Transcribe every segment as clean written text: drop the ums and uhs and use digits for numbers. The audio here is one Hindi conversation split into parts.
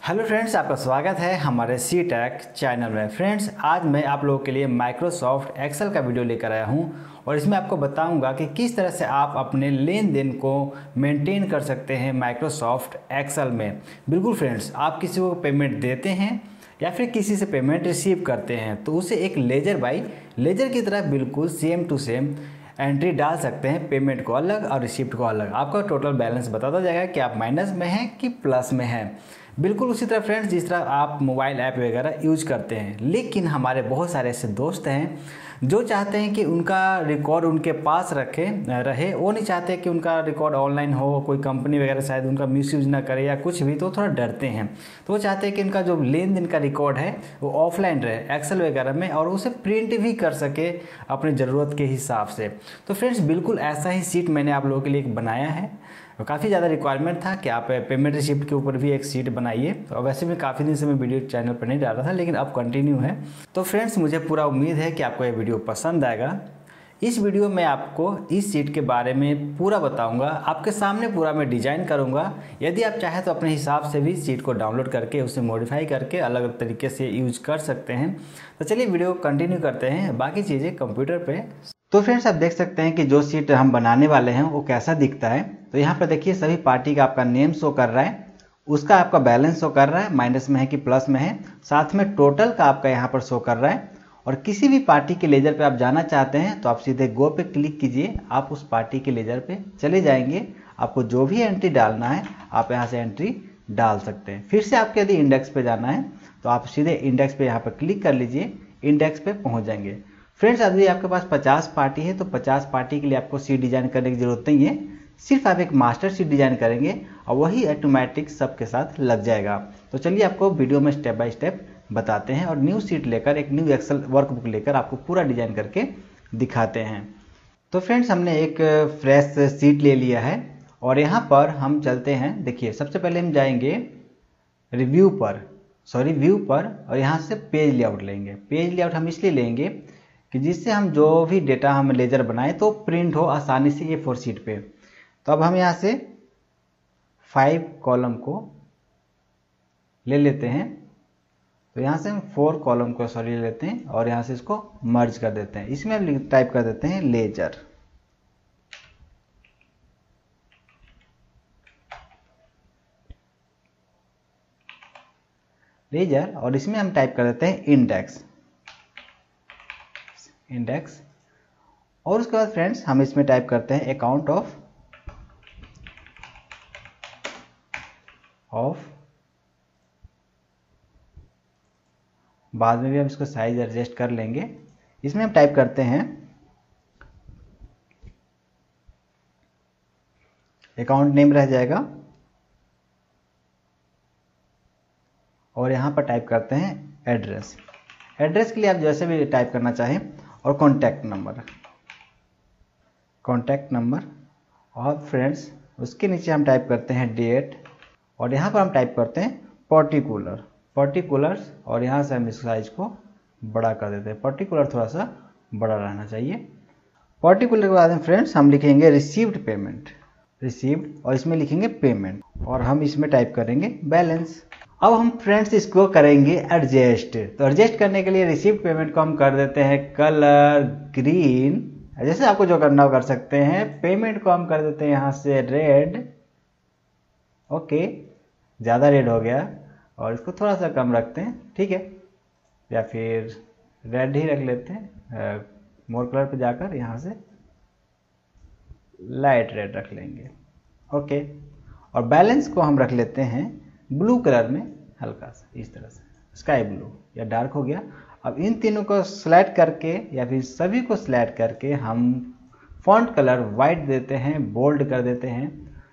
हेलो फ्रेंड्स, आपका स्वागत है हमारे सी टेक चैनल में। फ्रेंड्स, आज मैं आप लोगों के लिए माइक्रोसॉफ्ट एक्सेल का वीडियो लेकर आया हूं और इसमें आपको बताऊंगा कि किस तरह से आप अपने लेन देन को मेंटेन कर सकते हैं माइक्रोसॉफ्ट एक्सेल में। बिल्कुल फ्रेंड्स, आप किसी को पेमेंट देते हैं या फिर किसी से पेमेंट रिसीव करते हैं तो उसे एक लेजर बाय लेजर की तरह बिल्कुल सेम टू सेम एंट्री डाल सकते हैं। पेमेंट को अलग और रिसिप्ट को अलग, आपका टोटल बैलेंस बताता जाएगा कि आप माइनस में हैं कि प्लस में हैं। बिल्कुल उसी तरह फ्रेंड्स जिस तरह आप मोबाइल ऐप वगैरह यूज करते हैं, लेकिन हमारे बहुत सारे ऐसे दोस्त हैं जो चाहते हैं कि उनका रिकॉर्ड उनके पास रहे। वो नहीं चाहते कि उनका रिकॉर्ड ऑनलाइन हो, कोई कंपनी वगैरह शायद उनका मिसयूज ना करे या कुछ भी, तो थोड़ा डरते हैं। तो वो चाहते हैं कि उनका जो लेन देन का रिकॉर्ड है वो ऑफलाइन रहे एक्सेल वगैरह में और उसे प्रिंट भी कर सके अपनी ज़रूरत के हिसाब से। तो फ्रेंड्स, बिल्कुल ऐसा ही सीट मैंने आप लोगों के लिए एक बनाया है। काफ़ी ज़्यादा रिक्वायरमेंट था कि आप पेमेंट रिसिप्ट के ऊपर भी एक सीट बनाइए। तो वैसे भी काफ़ी दिन से मैं वीडियो चैनल पर नहीं डाल रहा था, लेकिन अब कंटिन्यू है। तो फ्रेंड्स, मुझे पूरा उम्मीद है कि आपको ये वीडियो पसंद आएगा। इस वीडियो में आपको इस सीट के बारे में पूरा बताऊंगा, आपके सामने पूरा मैं डिज़ाइन करूंगा। यदि आप चाहें तो अपने हिसाब से भी सीट को डाउनलोड करके उसे मॉडिफाई करके अलग अलग तरीके से यूज कर सकते हैं। तो चलिए वीडियो कंटिन्यू करते हैं, बाकी चीज़ें कंप्यूटर पे। तो फ्रेंड्स, आप देख सकते हैं कि जो सीट हम बनाने वाले हैं वो कैसा दिखता है। तो यहाँ पर देखिए सभी पार्टी का आपका नेम शो कर रहा है, उसका आपका बैलेंस शो कर रहा है, माइनस में है कि प्लस में है, साथ में टोटल का आपका यहाँ पर शो कर रहा है। और किसी भी पार्टी के लेजर पे आप जाना चाहते हैं तो आप सीधे गो पे क्लिक कीजिए, आप उस पार्टी के लेजर पे चले जाएंगे। आपको जो भी एंट्री डालना है आप यहाँ से एंट्री डाल सकते हैं। फिर से आपके यदि इंडेक्स पे जाना है तो आप सीधे इंडेक्स पे यहाँ पर क्लिक कर लीजिए, इंडेक्स पे पहुँच जाएंगे। फ्रेंड्स, यदि आपके पास 50 पार्टी है तो 50 पार्टी के लिए आपको सीट डिजाइन करने की जरूरत नहीं है, सिर्फ आप एक मास्टर सीट डिजाइन करेंगे और वही ऑटोमेटिक सबके साथ लग जाएगा। तो चलिए आपको वीडियो में स्टेप बाय स्टेप बताते हैं और न्यू सीट लेकर, एक न्यू एक्सेल वर्कबुक लेकर आपको पूरा डिजाइन करके दिखाते हैं। तो फ्रेंड्स, हमने एक फ्रेश सीट ले लिया है और यहाँ पर हम चलते हैं। देखिए, सबसे पहले हम जाएंगे व्यू पर और यहाँ से पेज लेआउट लेंगे। पेज लेआउट हम इसलिए लेंगे कि जिससे हम जो भी डेटा हम लेजर बनाए तो प्रिंट हो आसानी से ये 4 शीट पे। तो अब हम यहाँ से 5 कॉलम को ले लेते हैं। तो यहाँ से हम 4 कॉलम को ले लेते हैं और यहाँ से इसको मर्ज कर देते हैं। इसमें हम टाइप कर देते हैं लेजर और इसमें हम टाइप कर देते हैं इंडेक्स। और उसके बाद फ्रेंड्स हम इसमें टाइप करते हैं अकाउंट ऑफ बाद में भी हम इसको साइज एडजस्ट कर लेंगे। इसमें हम टाइप करते हैं अकाउंट नेम रह जाएगा और यहाँ पर टाइप करते हैं एड्रेस के लिए आप जैसे भी टाइप करना चाहें, और कॉन्टैक्ट नंबर। और फ्रेंड्स, उसके नीचे हम टाइप करते हैं डेट और यहाँ पर हम टाइप करते हैं पर्टिकुलर्स और यहाँ से हम इस साइज को बड़ा कर देते हैं। पर्टिकुलर थोड़ा सा बड़ा रहना चाहिए। पर्टिकुलर के बाद में फ्रेंड्स हम लिखेंगे रिसीव्ड और इसमें लिखेंगे पेमेंट और हम इसमें टाइप करेंगे बैलेंस। अब हम फ्रेंड्स इसको करेंगे एडजस्ट। तो एडजस्ट करने के लिए रिसीव्ड पेमेंट को हम कर देते हैं कलर ग्रीन, जैसे आपको जो करना हो कर सकते हैं। पेमेंट को हम कर देते हैं यहाँ से रेड। ओके, ज़्यादा रेड हो गया और इसको थोड़ा सा कम रखते हैं, ठीक है, या फिर रेड ही रख लेते हैं। मोर कलर पे जाकर यहाँ से लाइट रेड रख लेंगे। ओके, और बैलेंस को हम रख लेते हैं ब्लू कलर में, हल्का सा इस तरह से स्काई ब्लू या डार्क हो गया। अब इन तीनों को सिलेक्ट करके या फिर सभी को सिलेक्ट करके हम फॉन्ट कलर वाइट देते हैं, बोल्ड कर देते हैं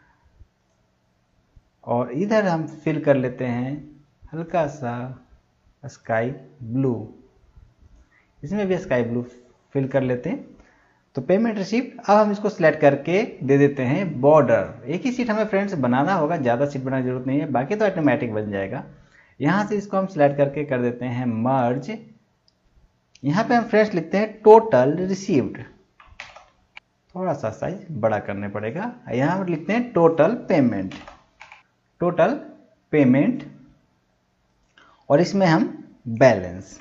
और इधर हम फिल कर लेते हैं हल्का सा स्काई ब्लू। इसमें भी स्काई ब्लू फिल कर लेते हैं। तो पेमेंट रिसिप्ट अब हम इसको सिलेक्ट करके दे देते हैं बॉर्डर। एक ही सीट हमें फ्रेंड्स बनाना होगा, ज़्यादा सीट बनाने की जरूरत नहीं है, बाकी तो ऑटोमेटिक बन जाएगा। यहाँ से इसको हम सिलेक्ट करके कर देते हैं मर्ज। यहाँ पे हम फ्रेंड्स लिखते हैं टोटल रिसीव्ड, थोड़ा सा साइज बड़ा करने पड़ेगा। यहाँ पर लिखते हैं टोटल पेमेंट और इसमें हम बैलेंस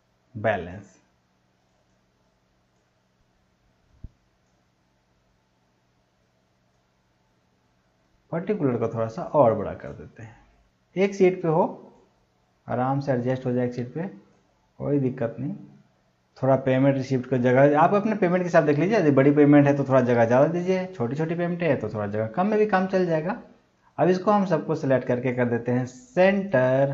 पर्टिकुलर को थोड़ा सा और बड़ा कर देते हैं। एक सीट पे हो, आराम से एडजस्ट हो जाए एक सीट पे, कोई दिक्कत नहीं। थोड़ा पेमेंट रिसिप्ट को जगह आप अपने पेमेंट के साथ देख लीजिए। यदि बड़ी पेमेंट है तो थोड़ा जगह ज़्यादा दीजिए, छोटी छोटी पेमेंट है तो थोड़ा जगह कम में भी काम चल जाएगा। अब इसको हम सबको सिलेक्ट करके कर देते हैं सेंटर,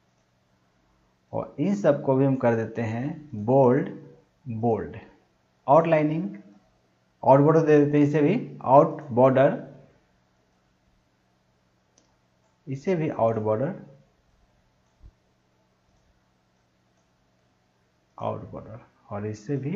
और इन सबको भी हम कर देते हैं बोल्ड। आउटलाइनिंग, आउट बॉर्डर दे देते हैं, इसे भी आउट बॉर्डर, इसे भी आउट बॉर्डर, और इससे भी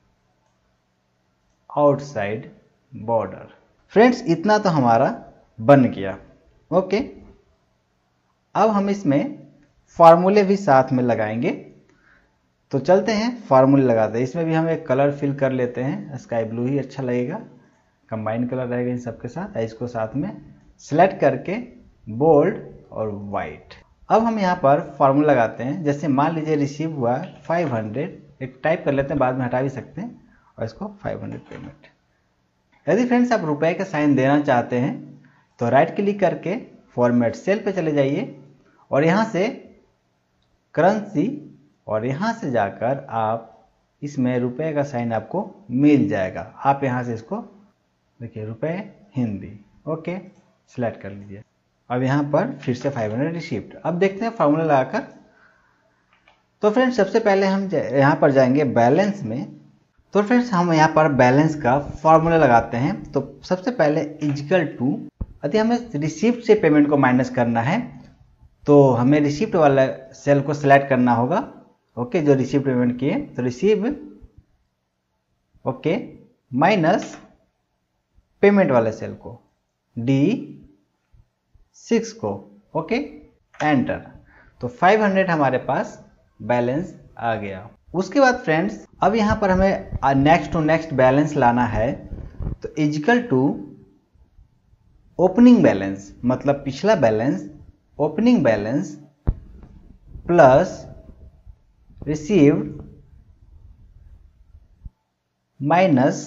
आउटसाइड बॉर्डर। फ्रेंड्स इतना तो हमारा बन गया। ओके, अब हम इसमें फार्मूले भी साथ में लगाएंगे, तो चलते हैं फार्मूले लगाते हैं। इसमें भी हम एक कलर फिल कर लेते हैं, स्काई ब्लू ही अच्छा लगेगा, कंबाइन कलर रहेगा इन सबके साथ। इसको साथ में सिलेक्ट करके बोल्ड और वाइट। अब हम यहाँ पर फार्मूला लगाते हैं। जैसे मान लीजिए रिसीव हुआ 500, एक टाइप कर लेते हैं, बाद में हटा भी सकते हैं, और इसको 500 पेमेंट। यदि फ्रेंड्स आप रुपए का साइन देना चाहते हैं तो राइट क्लिक करके फॉर्मेट सेल पे चले जाइए, और यहाँ से करेंसी, और यहाँ से जाकर आप इसमें रुपए का साइन आपको मिल जाएगा। आप यहाँ से इसको देखिए, रुपए हिंदी, ओके सिलेक्ट कर लीजिए। अब यहाँ पर फिर से 500 रिसीप्ट। अब देखते हैं फार्मूला लगाकर। तो फ्रेंड्स सबसे पहले हम यहाँ पर जाएंगे बैलेंस में। तो फ्रेंड्स हम यहाँ पर बैलेंस का फार्मूला लगाते हैं। तो सबसे पहले इक्वल टू, यदि हमें रिसीप्ट से पेमेंट को माइनस करना है तो हमें रिसीप्ट वाला सेल को सिलेक्ट करना होगा। ओके, जो रिसीप्ट पेमेंट किए, तो रिसीव, ओके, माइनस पेमेंट वाले सेल को, D6 को, ओके, एंटर। तो 500 हमारे पास बैलेंस आ गया। उसके बाद फ्रेंड्स अब यहाँ पर हमें नेक्स्ट टू नेक्स्ट बैलेंस लाना है। तो इक्वल टू ओपनिंग बैलेंस, मतलब पिछला balance, opening balance plus received minus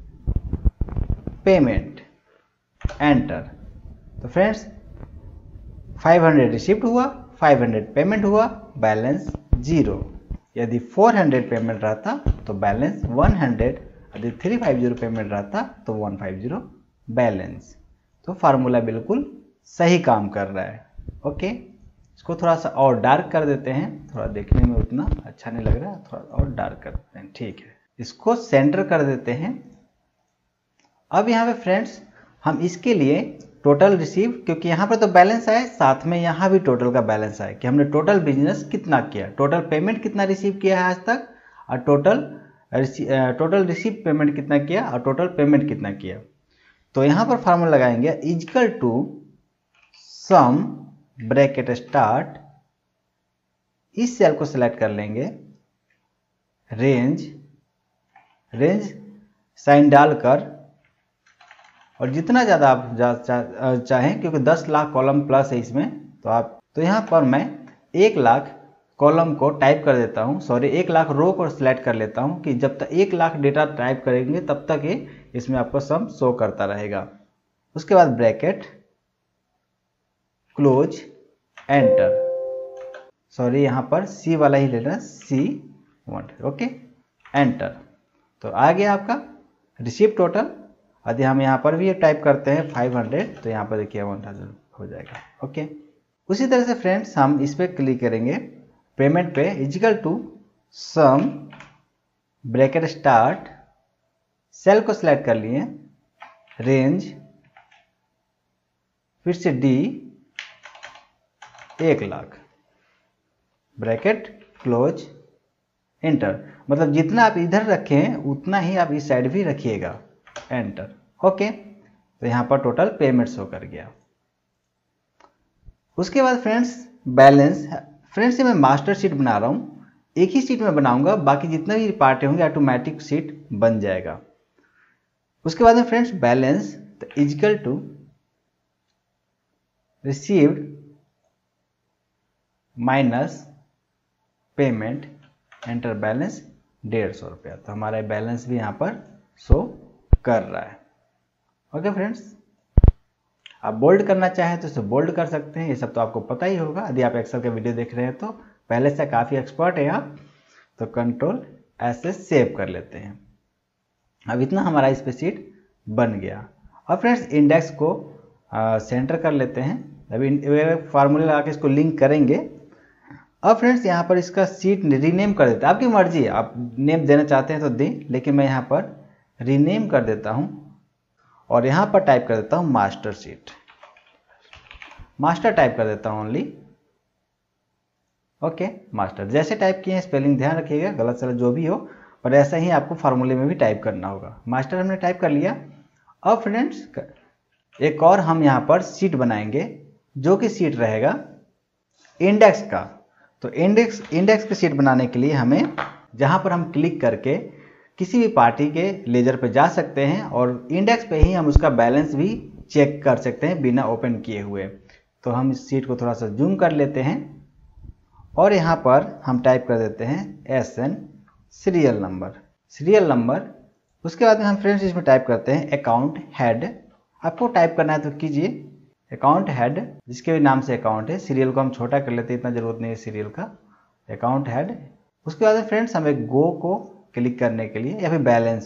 payment, enter. तो फ्रेंड्स 500 रिसीव्ड हुआ, 500 पेमेंट हुआ, बैलेंस 0। यदि 400 पेमेंट रहता तो बैलेंस 100, यदि 350 पेमेंट रहता तो 150 बैलेंस। तो फार्मूला बिल्कुल सही काम कर रहा है। ओके, इसको थोड़ा सा और डार्क कर देते हैं, थोड़ा देखने में उतना अच्छा नहीं लग रहा है, थोड़ा और डार्क कर देते हैं, ठीक है। इसको सेंटर कर देते हैं। अब यहाँ पे फ्रेंड्स हम इसके लिए टोटल रिसीव, क्योंकि यहाँ पर तो बैलेंस आए, साथ में यहाँ भी टोटल का बैलेंस आए कि हमने टोटल बिजनेस कितना किया, टोटल पेमेंट कितना रिसीव किया है आज तक, और टोटल रिसीव पेमेंट कितना किया, और टोटल पेमेंट कितना किया। तो यहाँ पर फार्मूला लगाएंगे equal to sum bracket start, इस सेल को सिलेक्ट कर लेंगे, रेंज साइन डालकर, और जितना ज़्यादा आप चाहें, क्योंकि 10 लाख कॉलम प्लस है इसमें, तो यहाँ पर मैं 1 लाख कॉलम को टाइप कर देता हूँ, सॉरी 1 लाख रो को सिलेक्ट कर लेता हूँ कि जब तक 1 लाख डेटा टाइप करेंगे तब तक ये इसमें आपको सम शो करता रहेगा। उसके बाद ब्रैकेट क्लोज, एंटर। सॉरी यहाँ पर सी वाला ही लेना, C1, ओके, एंटर। तो आ गया आपका रिसीव टोटल। यदि हम यहाँ पर भी टाइप करते हैं 500, तो यहाँ पर देखिए 1000 हो जाएगा। ओके, उसी तरह से फ्रेंड्स हम इस पर क्लिक करेंगे, पेमेंट पे, equal to sum bracket start, cell को सिलेक्ट कर लिए, रेंज, फिर से D 1 lakh, bracket close, enter. मतलब जितना आप इधर रखें उतना ही आप इस साइड भी रखिएगा, एंटर। ओके, तो यहाँ पर टोटल पेमेंट शो कर गया। उसके बाद फ्रेंड्स बैलेंस, फ्रेंड्स मैं मास्टर शीट बना रहा हूँ, एक ही शीट में बनाऊंगा, बाकी जितने भी पार्ट होंगे ऑटोमेटिक शीट बन जाएगा। उसके बाद में फ्रेंड्स बैलेंस, तो equal to received minus payment, enter balance 150 रुपया। तो हमारा बैलेंस भी यहाँ पर शो कर रहा है। ओके फ्रेंड्स, आप बोल्ड करना चाहें तो इसे बोल्ड कर सकते हैं, ये सब तो आपको पता ही होगा। यदि आप एक्सेल का वीडियो देख रहे हैं तो पहले से काफ़ी एक्सपर्ट हैं आप, तो कंट्रोल ऐसे सेव कर लेते हैं। अब इतना हमारा इस पे शीट बन गया। अब फ्रेंड्स इंडेक्स को सेंटर कर लेते हैं। अभी फार्मूले लगा के इसको लिंक करेंगे। अब फ्रेंड्स यहाँ पर इसका शीट रीनेम कर देते हैं, आपकी मर्जी है, आप नेम देना चाहते हैं तो दें, लेकिन मैं यहाँ पर रीनेम कर देता हूँ और यहाँ पर टाइप कर देता हूँ मास्टर शीट। मास्टर टाइप कर देता हूँ ओनली। ओके, मास्टर जैसे टाइप किए हैं, स्पेलिंग ध्यान रखिएगा, गलत सलत जो भी हो, पर ऐसा ही आपको फार्मूले में भी टाइप करना होगा। मास्टर हमने टाइप कर लिया। अब फ्रेंड्स एक और हम यहाँ पर शीट बनाएंगे, जो कि शीट रहेगा इंडेक्स का। तो इंडेक्स की शीट बनाने के लिए हमें जहाँ पर हम क्लिक करके किसी भी पार्टी के लेजर पे जा सकते हैं और इंडेक्स पे ही हम उसका बैलेंस भी चेक कर सकते हैं बिना ओपन किए हुए। तो हम इस शीट को थोड़ा सा जूम कर लेते हैं और यहाँ पर हम टाइप कर देते हैं SN सीरियल नंबर। उसके बाद में हम फ्रेंड्स इसमें टाइप करते हैं अकाउंट हेड। आपको टाइप करना है तो कीजिए अकाउंट हेड, जिसके भी नाम से अकाउंट है। सीरियल को हम छोटा कर लेते हैं, इतना जरूरत नहीं है सीरियल का। Account head. उसके बाद में फ्रेंड्स हमें गो को क्लिक करने के लिए या फिर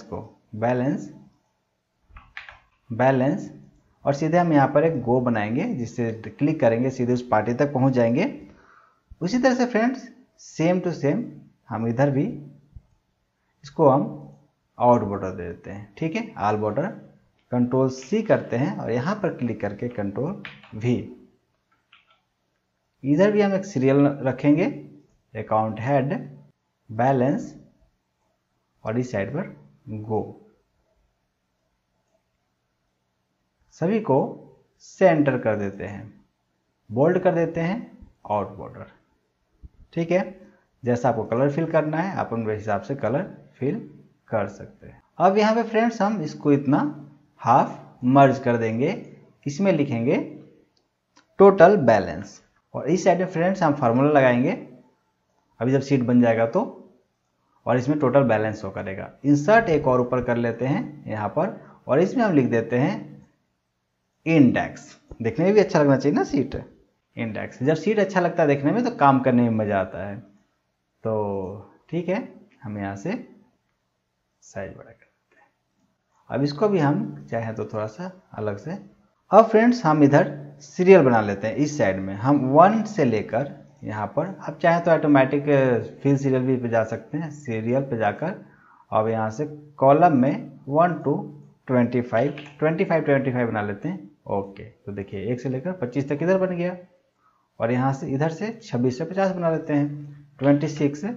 बैलेंस और सीधे हम यहाँ पर एक गो बनाएंगे, जिससे क्लिक करेंगे सीधे उस पार्टी तक पहुँच जाएंगे। उसी तरह से फ्रेंड्स सेम टू सेम हम इधर भी इसको हम आउट बॉर्डर दे देते हैं। ठीक है, ऑल बॉर्डर कंट्रोल C करते हैं और यहाँ पर क्लिक करके कंट्रोल V। इधर भी हम एक सीरियल रखेंगे, अकाउंट हेड, बैलेंस और इस साइड पर गो। सभी को सेंटर कर देते हैं, बोल्ड कर देते हैं, आउट बॉर्डर। ठीक है, जैसा आपको कलर फिल करना है आप उनके हिसाब से कलर फिल कर सकते हैं। अब यहाँ पे फ्रेंड्स हम इसको इतना हाफ मर्ज कर देंगे, इसमें लिखेंगे टोटल बैलेंस और इस साइड में फ्रेंड्स हम फार्मूला लगाएंगे अभी जब शीट बन जाएगा तो, और इसमें टोटल बैलेंस शो करेगा। इंसर्ट एक और ऊपर कर लेते हैं यहाँ पर और इसमें हम लिख देते हैं इंडेक्स। देखने में भी अच्छा लगना चाहिए ना शीट, इंडेक्स। जब शीट अच्छा लगता है देखने में तो काम करने में मज़ा आता है। तो ठीक है, हम यहाँ से साइज बड़ा कर देते हैं। अब इसको भी हम चाहें तो थोड़ा सा अलग से। अब फ्रेंड्स हम इधर सीरियल बना लेते हैं। इस साइड में हम 1 से लेकर यहाँ पर, आप चाहें तो ऑटोमेटिक फिल सीरियल भी पे जा सकते हैं। सीरियल पे जाकर अब यहाँ से कॉलम में 1 to 25 बना लेते हैं। ओके, तो देखिए 1 से लेकर 25 तक इधर बन गया और यहाँ से इधर से 26 से 50 बना लेते हैं। 26 से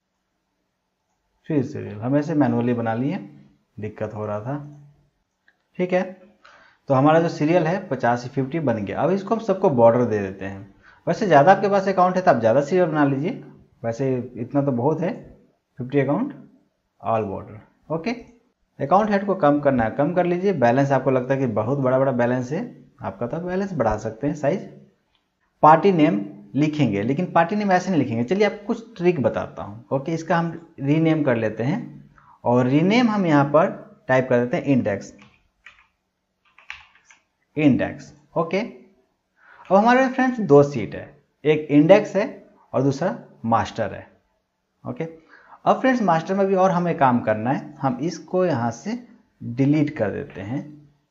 फिर सीरियल हम ऐसे मैनुअली बना लिए, दिक्कत हो रहा था। ठीक है, तो हमारा जो सीरियल है 50 से 50 बन गया। अब इसको हम सबको बॉर्डर दे देते हैं। वैसे ज़्यादा आपके पास अकाउंट है तो आप ज़्यादा सीरियल बना लीजिए, वैसे इतना तो बहुत है। 50 account all border. Okay, account head को कम करना है कम कर लीजिए। बैलेंस आपको लगता है कि बहुत बड़ा बैलेंस है आपका, तो बैलेंस बढ़ा सकते हैं साइज। पार्टी नेम लिखेंगे, लेकिन पार्टी नेम ऐसे नहीं लिखेंगे। चलिए आपको कुछ ट्रिक बताता हूँ। ओके, इसका हम रीनेम कर लेते हैं और रीनेम हम यहाँ पर टाइप कर देते हैं इंडेक्स। ओके, अब हमारे फ्रेंड्स 2 शीट है, एक इंडेक्स है और दूसरा मास्टर है। ओके, अब फ्रेंड्स मास्टर में भी और हमें काम करना है। हम इसको यहाँ से डिलीट कर देते हैं।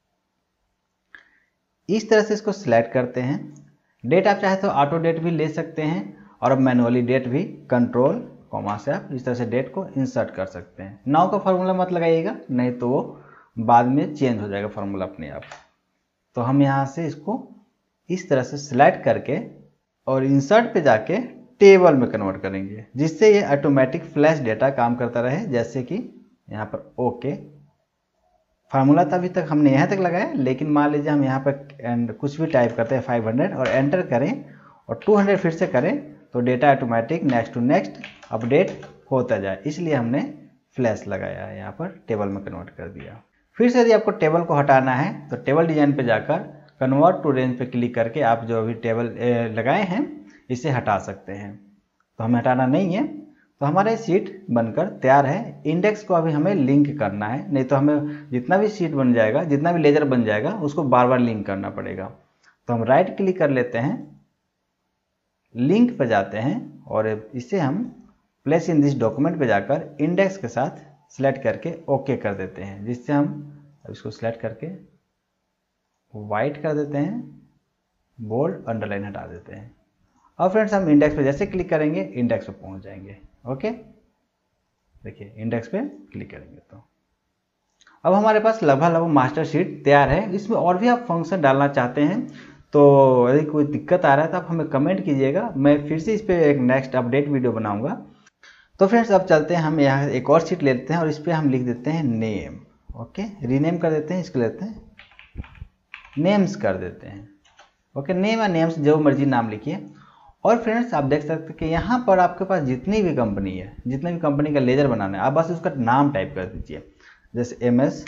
इस तरह से इसको सिलेक्ट करते हैं। डेट आप चाहे तो ऑटो डेट भी ले सकते हैं और अब मैनुअली डेट भी कंट्रोल कॉमा से आप इस तरह से डेट को इंसर्ट कर सकते हैं। नाउ का फार्मूला मत लगाइएगा, नहीं तो वो बाद में चेंज हो जाएगा फार्मूला अपने आप। तो हम यहाँ से इसको इस तरह से सिलेक्ट करके और इंसर्ट पे जाके टेबल में कन्वर्ट करेंगे, जिससे ये ऑटोमेटिक फ्लैश डेटा काम करता रहे। जैसे कि यहाँ पर ओके, फार्मूला तो अभी तक हमने यहाँ तक लगाया, लेकिन मान लीजिए हम यहाँ पर कुछ भी टाइप करते हैं 500 और एंटर करें और 200 फिर से करें तो data automatic next to next update होता जाए। इसलिए हमने फ्लैश लगाया है, यहाँ पर टेबल में कन्वर्ट कर दिया। फिर से यदि आपको टेबल को हटाना है तो टेबल डिजाइन पे जाकर कन्वर्ट टू रेंज पे क्लिक करके आप जो अभी टेबल लगाए हैं इसे हटा सकते हैं। तो हमें हटाना नहीं है। तो हमारा सीट बनकर तैयार है। इंडेक्स को अभी हमें लिंक करना है, नहीं तो हमें जितना भी सीट बन जाएगा, जितना भी लेजर बन जाएगा, उसको बार बार लिंक करना पड़ेगा। तो हम राइट क्लिक कर लेते हैं, लिंक पे जाते हैं और इसे हम प्लेस इन दिस डॉक्यूमेंट पे जाकर इंडेक्स के साथ सिलेक्ट करके ओके कर देते हैं, जिससे हम इसको सिलेक्ट करके वाइट कर देते हैं, बोल्ड अंडरलाइन हटा देते हैं। अब फ्रेंड्स हम इंडेक्स पे जैसे क्लिक करेंगे इंडेक्स पे पहुंच जाएंगे। ओके, देखिए इंडेक्स पे क्लिक करेंगे तो अब हमारे पास लगभग मास्टर शीट तैयार है। इसमें और भी आप फंक्शन डालना चाहते हैं तो यदि कोई दिक्कत आ रहा है तो आप हमें कमेंट कीजिएगा, मैं फिर से इस पर एक नेक्स्ट अपडेट वीडियो बनाऊंगा। तो फ्रेंड्स अब चलते हैं, हम यहाँ एक और शीट लेते हैं और इस पर हम लिख देते हैं नेम। ओके, रीनेम कर देते हैं, इसको लेते हैं नेम्स कर देते हैं। ओके, नेम या नेम्स जो मर्जी नाम लिखिए। और फ्रेंड्स आप देख सकते हैं कि यहाँ पर आपके पास जितनी भी कंपनी है, जितने भी कंपनी का लेजर बनाना है, आप बस उसका नाम टाइप कर दीजिए, जैसे MS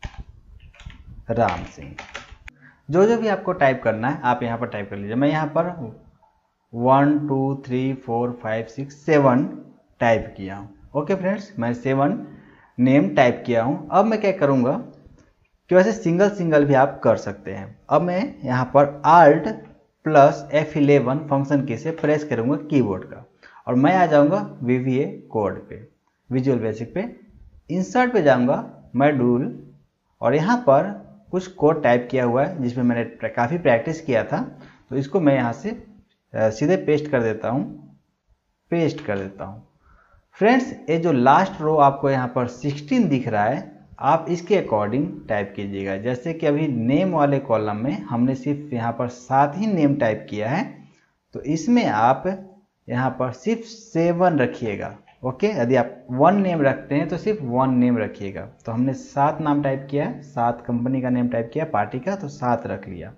राम सिंह। जो भी आपको टाइप करना है आप यहाँ पर टाइप कर लीजिए। मैं यहाँ पर 1 2 3 4 5 6 7 टाइप किया हूँ। ओके फ्रेंड्स, मैं 7 नेम टाइप किया हूँ। अब मैं क्या करूँगा कि वैसे सिंगल भी आप कर सकते हैं। अब मैं यहाँ पर Alt + F11 फंक्शन की से प्रेस करूँगा कीबोर्ड का और मैं आ जाऊँगा VBA कोड पे, विजुअल बेसिक पे। इंसर्ट पे जाऊँगा मॉड्यूल और यहाँ पर कुछ कोड टाइप किया हुआ है जिसमें मैंने काफ़ी प्रैक्टिस किया था, तो इसको मैं यहाँ से सीधे पेस्ट कर देता हूँ। फ्रेंड्स ये जो लास्ट रो आपको यहाँ पर 16 दिख रहा है, आप इसके अकॉर्डिंग टाइप कीजिएगा। जैसे कि अभी नेम वाले कॉलम में हमने सिर्फ यहाँ पर 7 ही नेम टाइप किया है, तो इसमें आप यहाँ पर सिर्फ 7 रखिएगा। ओके, यदि आप 1 नेम रखते हैं तो सिर्फ 1 नेम रखिएगा। तो हमने 7 नाम टाइप किया है, 7 कंपनी का नेम टाइप किया, पार्टी का, तो 7 रख लिया।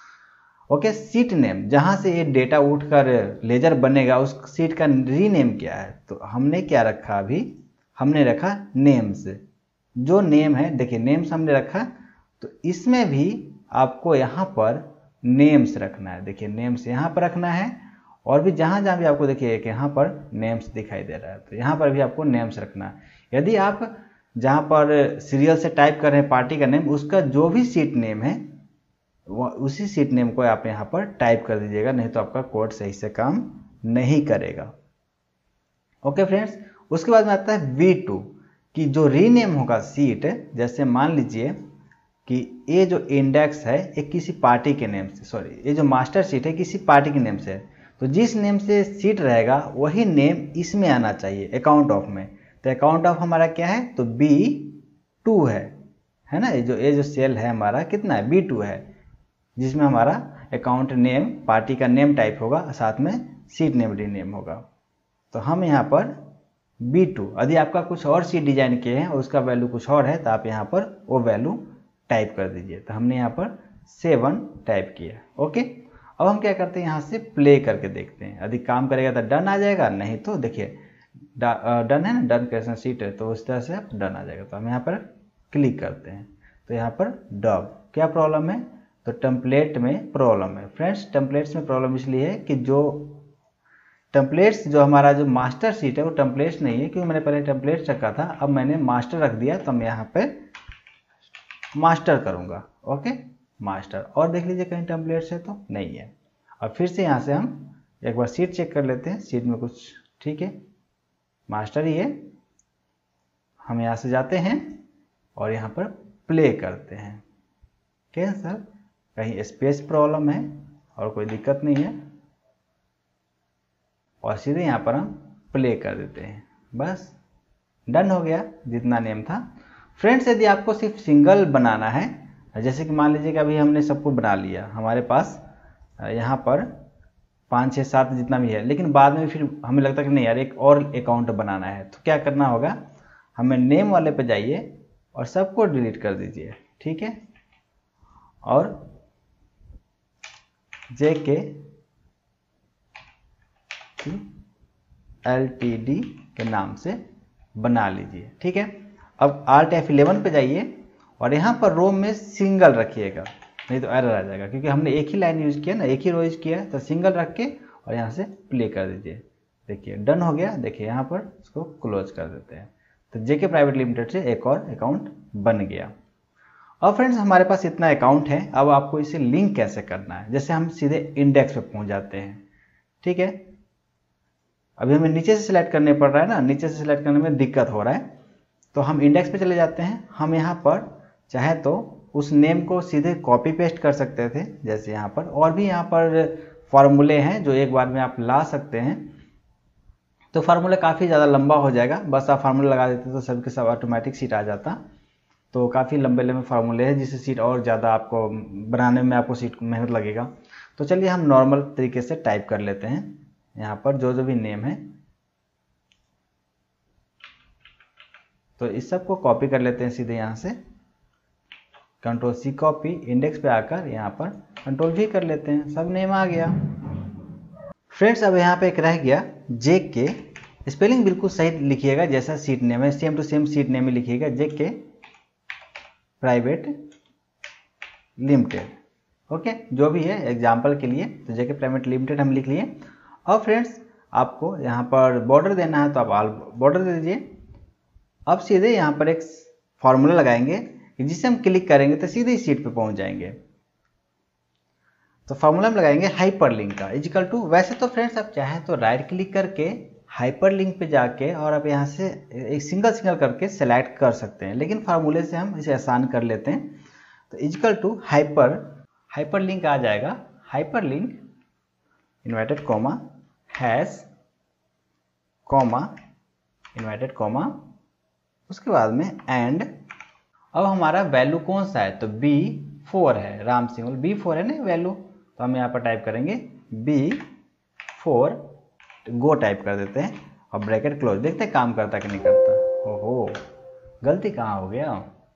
ओके, सीट नेम जहाँ से ये डेटा उठकर लेजर बनेगा उस सीट का रीनेम क्या है, तो हमने क्या रखा, अभी हमने रखा नेम्स। जो नेम है, देखिए नेम्स हमने रखा, तो इसमें भी आपको यहाँ पर नेम्स रखना है। देखिए नेम्स यहाँ पर रखना है और भी जहाँ भी आपको देखिए कि यहाँ पर नेम्स दिखाई दे रहा है, तो यहाँ पर भी आपको नेम्स रखना है। यदि आप जहाँ पर सीरियल से टाइप कर रहे हैं पार्टी का नेम, उसका जो भी सीट नेम है उसी सीट नेम को आप यहाँ पर टाइप कर दीजिएगा, नहीं तो आपका कोड सही से काम नहीं करेगा। ओके फ्रेंड्स, उसके बाद में आता है V2 कि जो रीनेम होगा सीट, जैसे मान लीजिए कि ये जो इंडेक्स है ये किसी पार्टी के नेम से, सॉरी ये जो मास्टर सीट है किसी पार्टी के नेम से है, तो जिस नेम से सीट रहेगा वही नेम इसमें आना चाहिए अकाउंट ऑफ में। तो अकाउंट ऑफ हमारा क्या है, तो B2 है ना। ये जो सेल है हमारा कितना है, B2 है, जिसमें हमारा अकाउंट नेम पार्टी का नेम टाइप होगा, साथ में सीट नेम रीनेम होगा। तो हम यहाँ पर B2, यदि आपका कुछ और सीट डिजाइन किए हैं और उसका वैल्यू कुछ और है तो आप यहाँ पर वो वैल्यू टाइप कर दीजिए। तो हमने यहाँ पर 7 टाइप किया। ओके, अब हम क्या करते हैं, यहाँ से प्ले करके देखते हैं। यदि काम करेगा तो डन आ जाएगा, नहीं तो देखिए डन है ना, डन क्रिएशन सीट है, तो उस तरह से डन आ जाएगा। तो हम यहाँ पर क्लिक करते हैं, तो यहाँ पर डब क्या प्रॉब्लम है, तो टेम्पलेट में प्रॉब्लम है। फ्रेंड्स टेम्पलेट्स में प्रॉब्लम इसलिए है कि जो टेम्पलेट्स जो हमारा जो मास्टर सीट है वो टेम्पलेट्स नहीं है, क्योंकि मैंने पहले टेम्पलेट्स रखा था, अब मैंने मास्टर रख दिया, तो मैं यहाँ पे मास्टर करूँगा। ओके, मास्टर, और देख लीजिए कहीं टेम्पलेट्स है तो नहीं है। और फिर से यहाँ से हम एक बार सीट चेक कर लेते हैं, सीट में कुछ ठीक है, मास्टर ही है। हम यहाँ से जाते हैं और यहाँ पर प्ले करते हैं। क्या सर, कहीं स्पेस प्रॉब्लम है और कोई दिक्कत नहीं है, और सीधे यहाँ पर हम प्ले कर देते हैं, बस डन हो गया जितना नेम था। फ्रेंड्स यदि आपको सिर्फ सिंगल बनाना है, जैसे कि मान लीजिए कि अभी हमने सबको बना लिया, हमारे पास यहाँ पर 5 6 7 जितना भी है, लेकिन बाद में फिर हमें लगता है कि नहीं यार एक और अकाउंट बनाना है, तो क्या करना होगा, हमें नेम वाले पे जाइए और सबको डिलीट कर दीजिए। ठीक है, और JK LTD के नाम से बना लीजिए। ठीक है, अब Alt F11 पे जाइए और यहाँ पर रो में सिंगल रखिएगा, नहीं तो एरर आ जाएगा, क्योंकि हमने एक ही लाइन यूज किया ना, एक ही रो यूज किया, तो सिंगल रख के और यहाँ से प्ले कर दीजिए। देखिए डन हो गया। देखिए यहाँ पर इसको क्लोज कर देते हैं। तो जेके प्राइवेट लिमिटेड से एक और अकाउंट बन गया। अब फ्रेंड्स हमारे पास इतना अकाउंट है, अब आपको इसे लिंक कैसे करना है। जैसे हम सीधे इंडेक्स पे पहुंच जाते हैं, ठीक है। अभी हमें नीचे से सिलेक्ट करने पड़ रहा है ना, नीचे से सिलेक्ट करने में दिक्कत हो रहा है, तो हम इंडेक्स पे चले जाते हैं। हम यहाँ पर चाहे तो उस नेम को सीधे कॉपी पेस्ट कर सकते थे, जैसे यहाँ पर, और भी यहाँ पर फॉर्मूले हैं जो एक बार में आप ला सकते हैं। तो फार्मूला काफ़ी ज़्यादा लंबा हो जाएगा, बस आप फार्मूला लगा देते तो सब के सब ऑटोमेटिक सीट आ जाता। तो काफ़ी लंबे लंबे फार्मूले हैं जिससे सीट और ज़्यादा आपको बनाने में आपको सीट मेहनत लगेगा। तो चलिए हम नॉर्मल तरीके से टाइप कर लेते हैं यहाँ पर जो जो भी नेम है। तो इस सब को कॉपी कर लेते हैं सीधे यहाँ से, कंट्रोल सी कॉपी, इंडेक्स पे आकर यहाँ पर कंट्रोल वी कर लेते हैं, सब नेम आ गया। फ्रेंड्स अब यहाँ पे एक रह गया जेके, स्पेलिंग बिल्कुल सही लिखिएगा जैसा सीट नेम है, same to same sheet name में लिखिएगा, जेके प्राइवेट लिमिटेड। ओके, जो भी है एग्जाम्पल के लिए, तो जेके प्राइवेट लिमिटेड हम लिख लिए। अब फ्रेंड्स आपको यहाँ पर बॉर्डर देना है तो आप ऑल बॉर्डर दे दीजिए। अब सीधे यहाँ पर एक फॉर्मूला लगाएंगे कि जिसे हम क्लिक करेंगे तो सीधे इस सीट पे पहुँच जाएंगे। तो फॉर्मूला हम लगाएंगे हाइपरलिंक का इक्वल टू, वैसे तो फ्रेंड्स आप चाहें तो राइट क्लिक करके हाइपरलिंक पे जाके और आप यहाँ से एक सिंगल करके सेलेक्ट कर सकते हैं, लेकिन फार्मूले से हम इसे आसान कर लेते हैं। तो इक्वल टू हाइपरलिंक आ जाएगा, hyperlink inverted comma hash comma inverted comma, उसके बाद में एंड। अब हमारा वैल्यू कौन सा है, तो B4 है, राम सिंगल B4 है ना वैल्यू, तो हम यहाँ पर टाइप करेंगे B4, गो टाइप कर देते हैं और ब्रैकेट क्लोज। देखते हैं काम करता कि नहीं करता। ओहो, गलती कहाँ हो गया।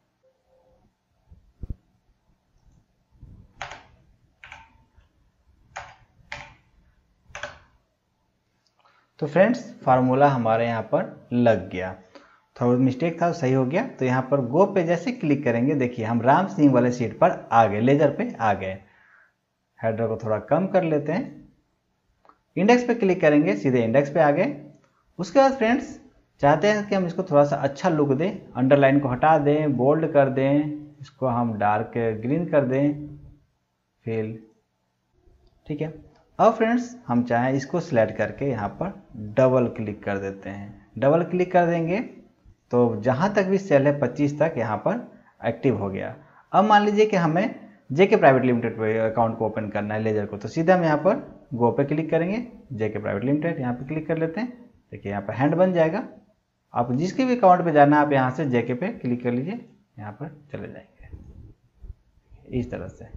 तो फ्रेंड्स फार्मूला हमारे यहाँ पर लग गया, थोड़ा मिस्टेक था सही हो गया। तो यहाँ पर गो पे जैसे क्लिक करेंगे, देखिए हम राम सिंह वाले सीट पर आ गए, लेजर पे आ गए। हेडर को थोड़ा कम कर लेते हैं, इंडेक्स पे क्लिक करेंगे, सीधे इंडेक्स पे आ गए। उसके बाद फ्रेंड्स चाहते हैं कि हम इसको थोड़ा सा अच्छा लुक दें, अंडरलाइन को हटा दें, बोल्ड कर दें, इसको हम डार्क ग्रीन कर दें, फिल, ठीक है। अब फ्रेंड्स हम चाहें इसको सिलेक्ट करके यहाँ पर डबल क्लिक कर देते हैं। डबल क्लिक कर देंगे तो जहाँ तक भी सेल है 25 तक यहाँ पर एक्टिव हो गया। अब मान लीजिए कि हमें जेके प्राइवेट लिमिटेड पे अकाउंट को ओपन करना है, लेजर को, तो सीधा हम यहाँ पर गो पे क्लिक करेंगे, जेके प्राइवेट लिमिटेड यहाँ पे क्लिक कर लेते हैं। देखिए यहाँ पर हैंड बन जाएगा। आप जिसके भी अकाउंट पे जाना है आप यहाँ से जेके पे क्लिक कर लीजिए, यहाँ पर चले जाएंगे इस तरह से।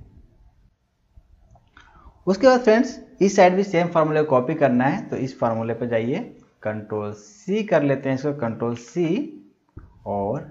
उसके बाद फ्रेंड्स इस साइड भी सेम फार्मूले को कॉपी करना है, तो इस फार्मूले पे जाइए, कंट्रोल सी कर लेते हैं इसको, कंट्रोल सी, और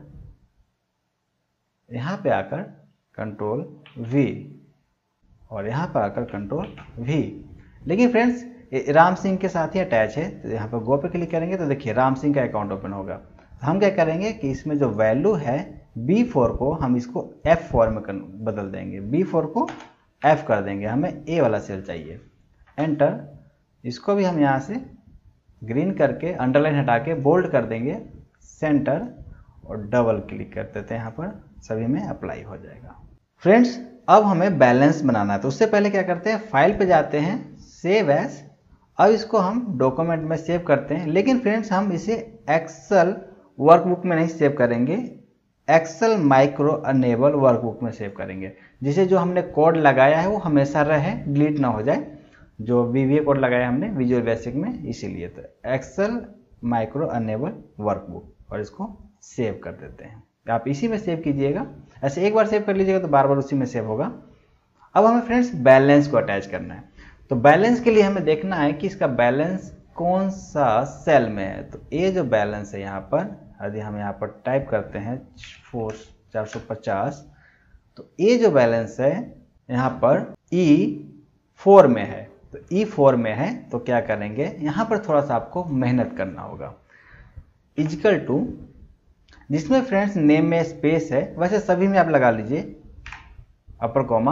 यहाँ पे आकर कंट्रोल वी, और यहाँ पर आकर कंट्रोल वी। लेकिन फ्रेंड्स राम सिंह के साथ ही अटैच है, तो यहाँ पर गो पे क्लिक करेंगे तो देखिए राम सिंह का अकाउंट ओपन होगा। हम क्या करेंगे कि इसमें जो वैल्यू है B4 को हम इसको F4 में बदल देंगे, B4 को F कर देंगे, हमें A वाला सेल चाहिए। एंटर, इसको भी हम यहाँ से ग्रीन करके अंडरलाइन हटा के बोल्ड कर देंगे, सेंटर, और डबल क्लिक कर देते हैं, यहाँ पर सभी में अप्लाई हो जाएगा। फ्रेंड्स अब हमें बैलेंस बनाना है, तो उससे पहले क्या करते हैं, फाइल पे जाते हैं, सेव एज। अब इसको हम डॉक्यूमेंट में सेव करते हैं, लेकिन फ्रेंड्स हम इसे एक्सेल वर्कबुक में नहीं सेव करेंगे, एक्सेल माइक्रो अनेबल वर्कबुक में सेव करेंगे, जिसे जो हमने कोड लगाया है वो हमेशा रहे, डिलीट ना हो जाए, जो VBA कोड लगाया हमने विजुअल बेसिक में, इसीलिए। तो एक्सेल माइक्रो अनेबल वर्कबुक, और इसको सेव कर देते हैं। आप इसी में सेव कीजिएगा, ऐसे एक बार सेव कर लीजिएगा तो बार बार उसी में सेव होगा। अब हमें फ्रेंड्स बैलेंस को अटैच करना है, तो बैलेंस के लिए हमें देखना है कि इसका बैलेंस कौन सा सेल में है। तो ये जो बैलेंस है यहाँ पर, यदि हम यहाँ पर टाइप करते हैं 450, तो ये जो बैलेंस है यहाँ पर E4 में है, तो E4 में है, तो क्या करेंगे, यहाँ पर थोड़ा सा आपको मेहनत करना होगा। इक्वल टू, जिसमें फ्रेंड्स नेम में स्पेस है, वैसे सभी में आप लगा लीजिए, अपर कॉमा,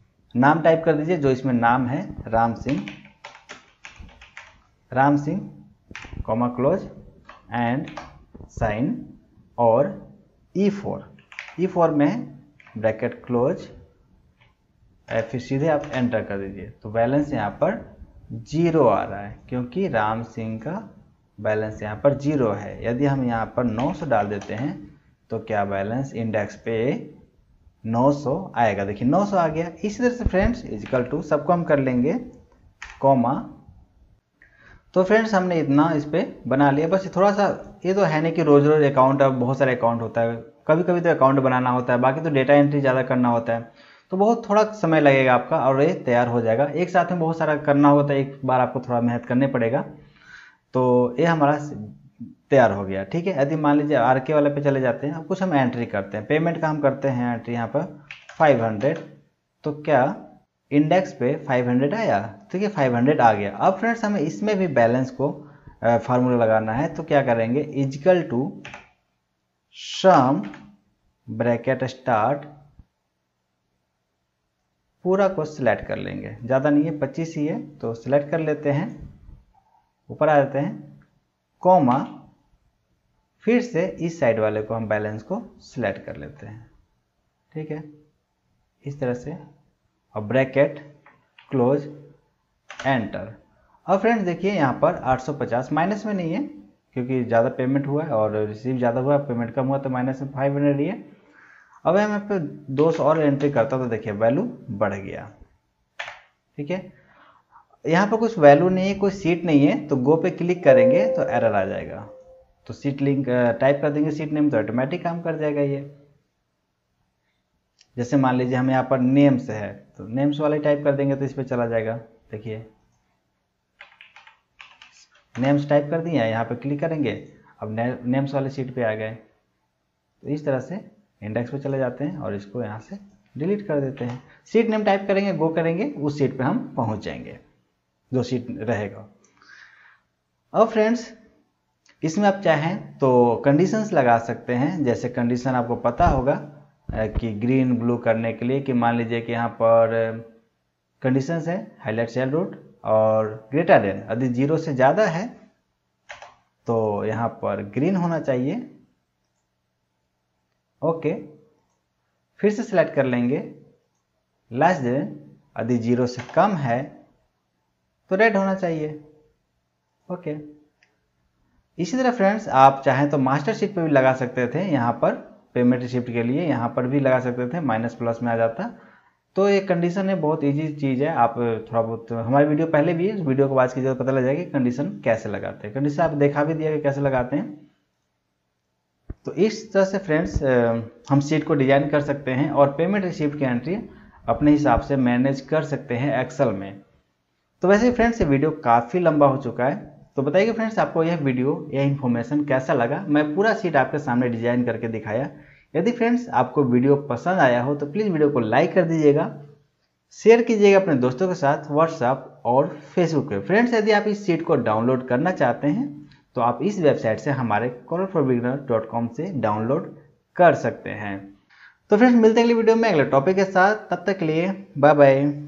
नाम टाइप कर दीजिए, जो इसमें नाम है Ram Singh, comma close and sign और E4 में ब्रैकेट क्लोज, फिर सीधे आप एंटर कर दीजिए। तो बैलेंस यहाँ पर 0 आ रहा है क्योंकि राम सिंह का बैलेंस यहाँ पर 0 है। यदि हम यहाँ पर 900 डाल देते हैं तो क्या बैलेंस इंडेक्स पे 900 आएगा। देखिए 900 आ गया। इसी तरह से फ्रेंड्स इक्वल टू सबको हम कर लेंगे कॉमा। तो फ्रेंड्स हमने इतना इस पे बना लिया। बस थोड़ा सा ये तो है नहीं कि रोज रोज अकाउंट, अब बहुत सारे अकाउंट होता है, कभी कभी तो अकाउंट बनाना होता है, बाकी तो डेटा एंट्री ज़्यादा करना होता है, तो बहुत थोड़ा समय लगेगा आपका और ये तैयार हो जाएगा। एक साथ में बहुत सारा करना होता है, एक बार आपको थोड़ा मेहनत करने पड़ेगा। तो ये हमारा तैयार हो गया। ठीक है, यदि मान लीजिए RK वाले पे चले जाते हैं, अब कुछ हम एंट्री करते हैं। पेमेंट का हम करते हैं एंट्री यहाँ पर 500। तो क्या इंडेक्स पे 500 आया? ठीक है, 500 आ गया। अब फ्रेंड्स हमें इसमें भी बैलेंस को फार्मूला लगाना है। तो क्या करेंगे, equal to sum bracket start, पूरा को सिलेक्ट कर लेंगे, ज़्यादा नहीं है 25 ही है तो सिलेक्ट कर लेते हैं, ऊपर आ जाते हैं कॉमा, फिर से इस साइड वाले को हम बैलेंस को सिलेक्ट कर लेते हैं। ठीक है, इस तरह से, और ब्रैकेट क्लोज एंटर। अब फ्रेंड्स देखिए यहाँ पर 850 माइनस में नहीं है क्योंकि ज़्यादा पेमेंट हुआ है और रिसीव ज़्यादा हुआ, पेमेंट कम हुआ तो माइनस में 500 ही है। अब मैं यहाँ पे 200 और एंट्री करता तो देखिए वैल्यू बढ़ गया। ठीक है, यहाँ पर कुछ वैल्यू नहीं है, कोई सीट नहीं है, तो गो पे क्लिक करेंगे तो एरर आ जाएगा। तो सीट लिंक टाइप कर देंगे सीट नेम, तो ऑटोमेटिक काम कर जाएगा ये। जैसे मान लीजिए हम यहाँ पर नेम्स है तो नेम्स वाले टाइप कर देंगे तो इस पर चला जाएगा। देखिए नेम्स टाइप कर दिया, यहाँ पे क्लिक करेंगे, अब नेम्स वाले सीट पे आ गए। तो इस तरह से इंडेक्स पे चले जाते हैं और इसको यहाँ से डिलीट कर देते हैं। सीट नेम टाइप करेंगे, गो करेंगे, उस सीट पे हम पहुँच जाएंगे जो सीट रहेगा। अब फ्रेंड्स इसमें आप चाहें तो कंडीशंस लगा सकते हैं। जैसे कंडीशन आपको पता होगा कि ग्रीन ब्लू करने के लिए, कि मान लीजिए कि यहाँ पर कंडीशंस है हाईलाइट सेल रूट और ग्रेटर देन, यदि 0 से ज़्यादा है तो यहाँ पर ग्रीन होना चाहिए। ओके, फिर से सिलेक्ट कर लेंगे लेस देन, यदि 0 से कम है तो रेड होना चाहिए। ओके, इसी तरह फ्रेंड्स आप चाहें तो मास्टर शीट पे भी लगा सकते थे। यहाँ पर पेमेंट रिसिप्ट के लिए यहाँ पर भी लगा सकते थे, माइनस प्लस में आ जाता। तो ये कंडीशन है, बहुत इजी चीज़ है। आप थोड़ा बहुत, हमारी वीडियो पहले भी है, उस वीडियो को वाच कीजिए तो पता लग जाएगा कि कंडीशन कैसे लगाते हैं। कंडीशन आप देखा भी दिया कि कैसे लगाते हैं। तो इस तरह से फ्रेंड्स हम शीट को डिजाइन कर सकते हैं और पेमेंट रिसिप्ट की एंट्री अपने हिसाब से मैनेज कर सकते हैं एक्सेल में। तो वैसे फ्रेंड्स ये वीडियो काफ़ी लंबा हो चुका है, तो बताइए फ्रेंड्स आपको यह वीडियो, यह इन्फॉर्मेशन कैसा लगा। मैं पूरा शीट आपके सामने डिजाइन करके दिखाया। यदि फ्रेंड्स आपको वीडियो पसंद आया हो तो प्लीज़ वीडियो को लाइक कर दीजिएगा, शेयर कीजिएगा अपने दोस्तों के साथ व्हाट्सएप और फेसबुक पे। फ्रेंड्स यदि आप इस शीट को डाउनलोड करना चाहते हैं तो आप इस वेबसाइट से हमारे colorforbeginner.com से डाउनलोड कर सकते हैं। तो फ्रेंड्स मिलते हैं अगली वीडियो में अगले टॉपिक के साथ, तब तक के लिए बाय बाय।